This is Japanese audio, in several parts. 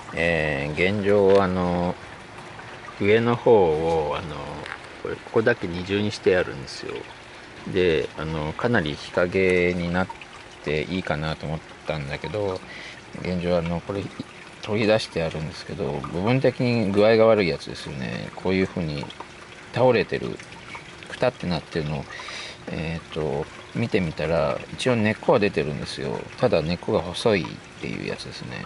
現状上の方をここだけ二重にしてあるんですよ。でかなり日陰になっていいかなと思ったんだけど、現状これ取り出してあるんですけど、部分的に具合が悪いやつですよね。こういう風に倒れてる、くたってなってるのを見てみたら、一応根っこは出てるんですよ。ただ根っこが細いっていうやつですね。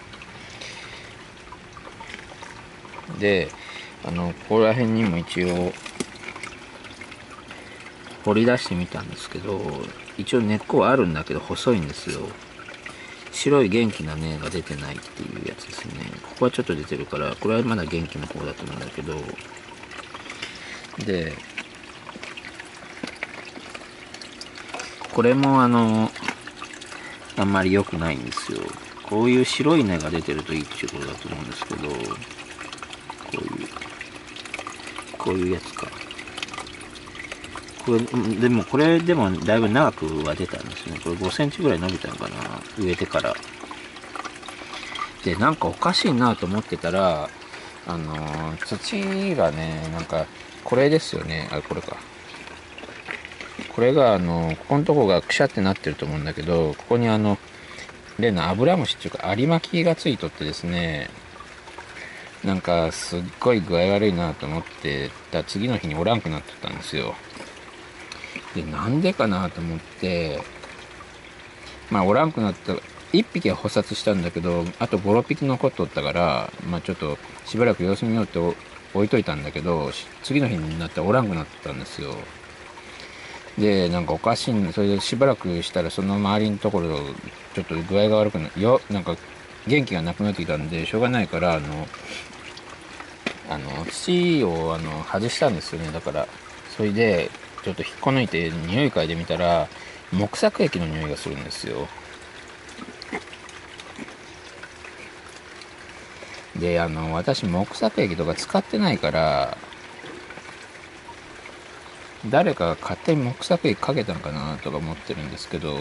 でここら辺にも一応掘り出してみたんですけど、一応根っこはあるんだけど細いんですよ。白い元気な根が出てないっていうやつですね。ここはちょっと出てるから、これはまだ元気の方だと思うんだけど、でこれもあんまり良くないんですよ。こういう白い根が出てるといいっていうことだと思うんですけど、こういうやつか。これでもこれでもだいぶ長くは出たんですね。これ5センチぐらい伸びたのかな、植えてから。でなんかおかしいなと思ってたら、土がね、なんかこれですよね。これか。これがここのとこがくしゃってなってると思うんだけど、ここに例のアブラムシっていうかアリマキがついとってですね、なんかすっごい具合悪いなと思ってた次の日におらんくなってたんですよ。でなんでかなと思って、おらんくなった。1匹は捕殺したんだけど、あと5、6匹残っとったから、ちょっとしばらく様子見ようって置いといたんだけど、次の日になっておらんくなってたんですよ。でなんかおかしい。それでしばらくしたらその周りのところちょっと具合が悪くなんか元気がなくなってきたんで、しょうがないから土を外したんですよね。だからそれでちょっと引っこ抜いて匂い嗅いでみたら、木作液の匂いがするんですよ。で私木作液とか使ってないから、誰かが勝手に木作液かけたのかなとか思ってるんですけど、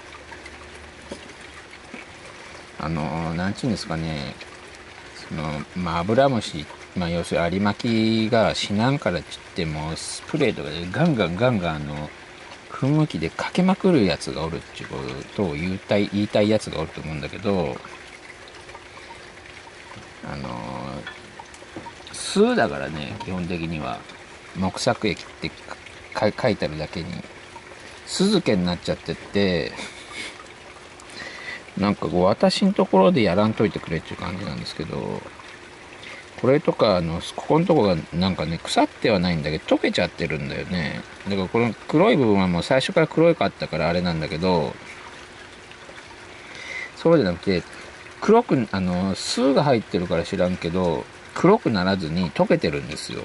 なんちゅうんですかね、アブラムシ、要するにアリマキが死なんからっつってもスプレーとかでガンガン噴霧器でかけまくるやつがおるっていうことを言いたいやつがおると思うんだけど、あの酢だからね、基本的には木作液って書いてあるだけに酢漬けになっちゃってって、なんかこう私のところでやらんといてくれっていう感じなんですけど、これとかここのとこがなんかね、腐ってはないんだけど溶けちゃってるんだよね。だからこの黒い部分はもう最初から黒かったからあれなんだけど、そうじゃなくて黒く酢が入ってるから知らんけど黒くならずに溶けてるんですよ。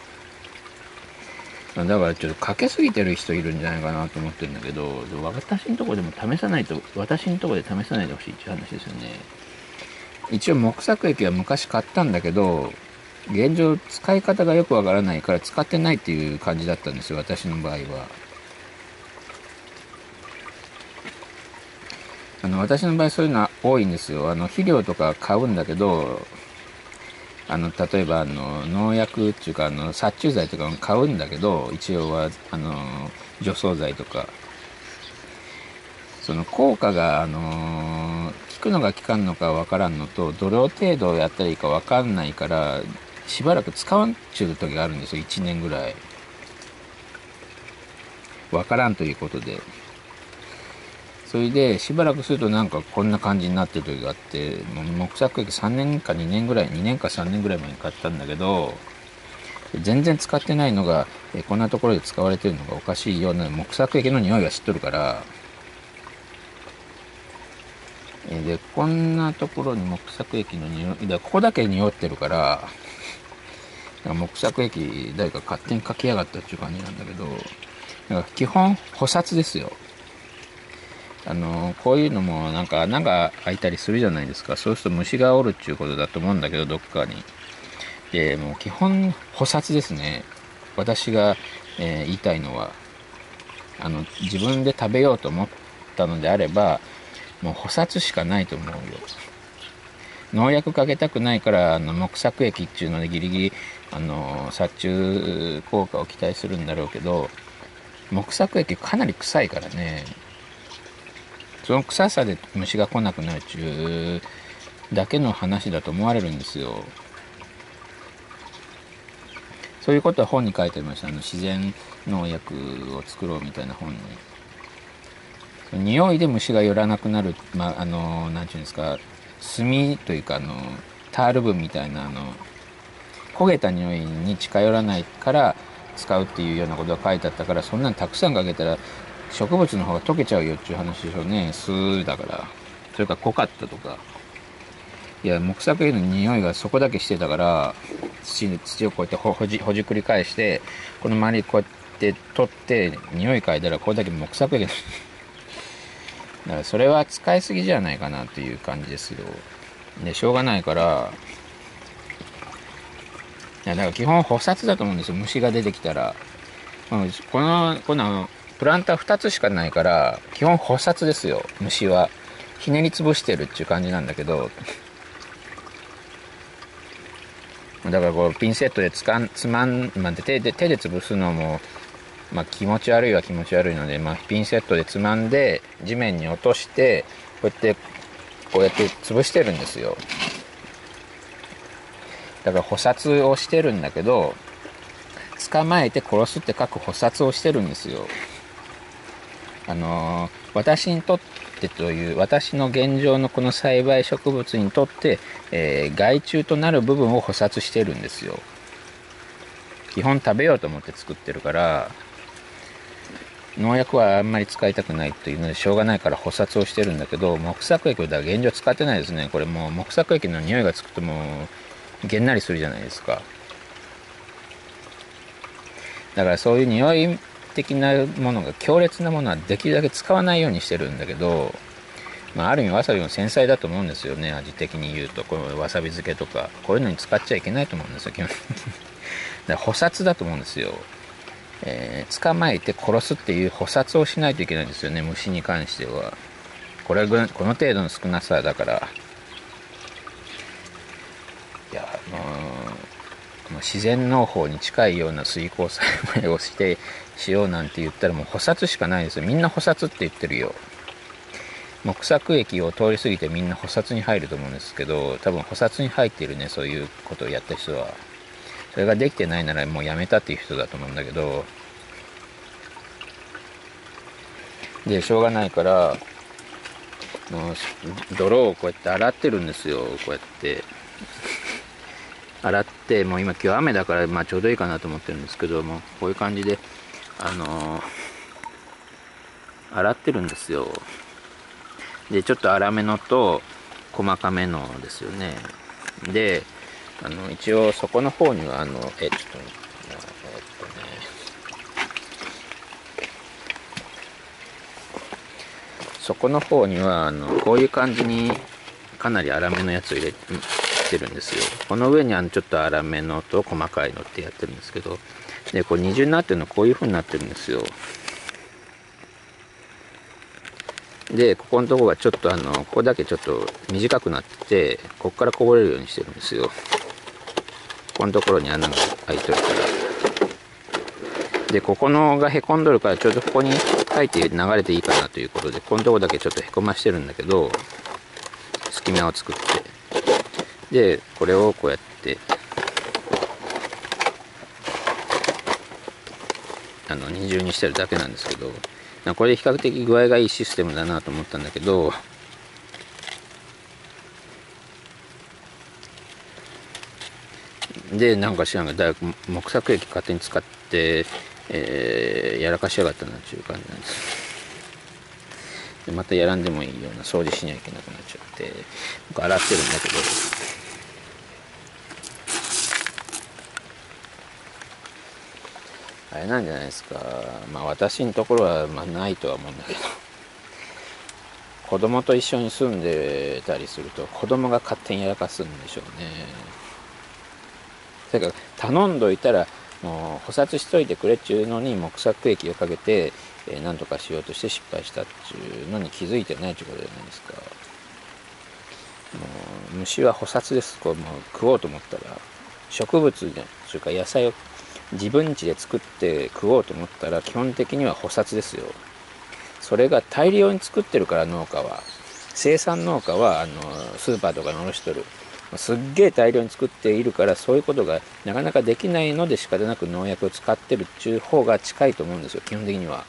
だからちょっとかけすぎてる人いるんじゃないかなと思ってるんだけど、私のとこでも試さないと、私のとこで試さないでほしいっていう話ですよね。一応木作液は昔買ったんだけど、現状使い方がよくわからないから使ってないっていう感じだったんですよ、私の場合は。私の場合そういうのは多いんですよ。肥料とか買うんだけど、例えば農薬っていうか殺虫剤とかも買うんだけど、一応は除草剤とか、その効果が効くのか効かんのかわからんのと、どの程度やったらいいかわかんないから、しばらく使わんちゅう時があるんですよ。1年ぐらいわからんということで。それでしばらくするとなんかこんな感じになってる時があって、もう木作液3年か2年ぐらい、2年か3年ぐらい前に買ったんだけど、全然使ってないのがこんなところで使われてるのがおかしいような。木作液の匂いが知っとるから、でこんなところに木作液の匂いだ、ここだけ匂ってるから、木作液誰か勝手にかけやがったっていう感じなんだけど、だから基本補殺ですよ。こういうのもなんか穴が開いたりするじゃないですか。そうすると虫がおるっていうことだと思うんだけど、どっかに。でもう基本補殺ですね。私が、言いたいのは、自分で食べようと思ったのであればもう補殺しかないと思うよ。 農薬かけたくないから木作液っていうのでギリギリ殺虫効果を期待するんだろうけど、木作液かなり臭いからね、その臭さで虫が来なくなるっちゅうだけの話だと思われるんですよ。そういうことは本に書いてありました。自然農薬を作ろうみたいな本に。匂いで虫が寄らなくなる、なんていうんですか、炭というかタール分みたいな焦げた匂いに近寄らないから使うっていうようなことが書いてあったから、そんなにたくさんかけたら植物の方が溶けちゃうよっていう話でしょうね。酢だから。それから濃かったとか。いや、木作液の匂いがそこだけしてたから、土をこうやってほじくり返して、この周りこうやって取って匂い嗅いだらこれだけ木作液だからそれは使いすぎじゃないかなっていう感じですよ。でしょうがないから、いやだから基本捕殺だと思うんですよ。虫が出てきたら、このプランター2つしかないから基本捕殺ですよ。虫はひねり潰してるっていう感じなんだけど、だからこうピンセットで手で潰すのも、気持ち悪いは気持ち悪いので、ピンセットでつまんで地面に落としてこうやって潰してるんですよ。だから捕殺をしてるんだけど、捕まえて殺すって書く捕殺をしてるんですよ。私にとってという、私の現状のこの栽培植物にとって、害虫となる部分を捕殺してるんですよ。基本食べようと思って作ってるから、農薬はあんまり使いたくないというのでしょうがないから捕殺をしてるんだけど、木作液は現状使ってないですね。これもう木作液の匂いがつくともうげんなりするじゃないですか。だからそういう匂い的なものが強烈なものはできるだけ使わないようにしてるんだけど、ある意味わさびも繊細だと思うんですよね。味的に言うとこのわさび漬けとかこういうのに使っちゃいけないと思うんですよ、基本的に。だから捕殺だと思うんですよ。捕まえて殺すっていう捕殺をしないといけないんですよね、虫に関しては。この程度の少なさだから。いや自然農法に近いような水耕栽培をしようなんて言ったらもう捕殺しかないですよ。みんな捕殺って言ってるよ。木作液を通り過ぎてみんな捕殺に入ると思うんですけど、多分捕殺に入っているね、そういうことをやった人は。それができてないならもうやめたっていう人だと思うんだけど、でしょうがないからもう泥をこうやって洗ってるんですよ。こうやって洗って、もう今日雨だからちょうどいいかなと思ってるんですけども、こういう感じで洗ってるんですよ。でちょっと粗めのと細かめのですよね。で一応そこの方にはそこの方にはこういう感じにかなり粗めのやつを入れてるんですよ。この上にちょっと粗めのと細かいのってやってるんですけど、でこれ二重になってるのこういう風になってるんですよ。でここのとこがちょっとここだけちょっと短くなって、ここからこぼれるようにしてるんですよ。ここのところに穴が開いてるから。でここのがへこんどるから、ちょうどここに入って流れていいかなということで、このとこだけちょっとへこましてるんだけど、隙間を作って、でこれをこうやって二重にしてるだけなんですけど、これで比較的具合がいいシステムだなと思ったんだけど、でなんか知らんが木作液勝手に使ってやらかしやがったなっていう感じなんです。でまたやらんでもいいような掃除しなきゃいけなくなっちゃって、僕洗ってるんだけど、あれなんじゃないですか。私のところはないとは思うんだけど、子供と一緒に住んでたりすると子供が勝手にやらかすんでしょうね。それから頼んどいたらもう捕殺しといてくれっちゅうのに木作液をかけて何とかしようとして失敗したっちゅうのに気づいてないっちゅうことじゃないですか。 虫は捕殺です。こうもう食おうと思ったら、植物でそれから野菜を自分家で作って食おうと思ったら基本的には捕殺ですよ。それが大量に作ってるから、農家は、生産農家はスーパーとかに卸しとる、すっげえ大量に作っているから、そういうことがなかなかできないので仕方なく農薬を使ってるっていう方が近いと思うんですよ、基本的には。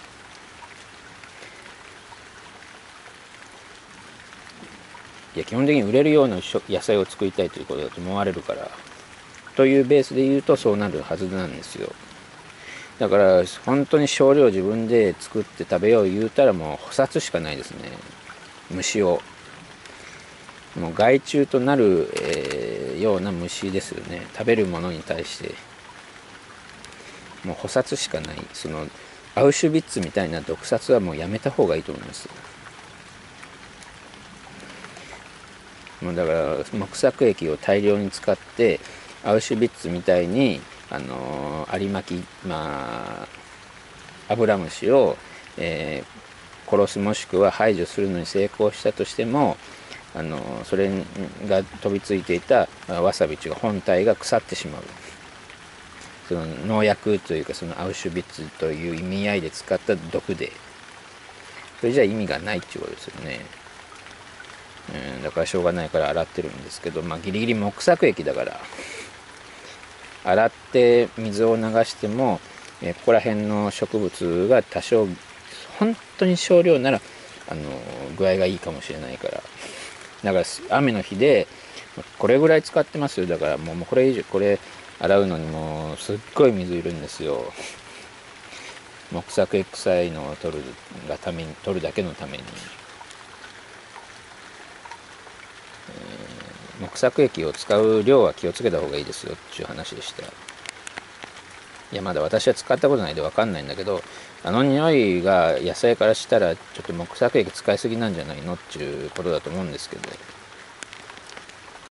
いや、基本的に売れるような野菜を作りたいということだと思われるから、というベースで言うとそうなるはずなんですよ。だから本当に少量自分で作って食べよう言うたら、もう捕殺しかないですね。虫をもう害虫となる、ような虫ですよね。食べるものに対してもう捕殺しかない。そのアウシュビッツみたいな毒殺はもうやめた方がいいと思います。もうだから木作液を大量に使ってアウシュビッツみたいにアリマキ、アブラムシを、殺すもしくは排除するのに成功したとしても、それが飛びついていたわさびが本体が腐ってしまう。その農薬というか、そのアウシュビッツという意味合いで使った毒で、それじゃ意味がないっていうことですよね。だからしょうがないから洗ってるんですけど、ギリギリ木作液だから洗って水を流しても、ここら辺の植物が多少本当に少量なら具合がいいかもしれないから。だから雨の日でこれぐらい使ってますよ。だからもうこれ以上、これ洗うのにもうすっごい水いるんですよ。木作液臭いのを取るだけのために。木作液を使う量は気をつけた方がいいですよっていう話でした。いや、まだ私は使ったことないで分かんないんだけど、匂いが野菜からしたらちょっと木作液使いすぎなんじゃないのっていうことだと思うんですけど、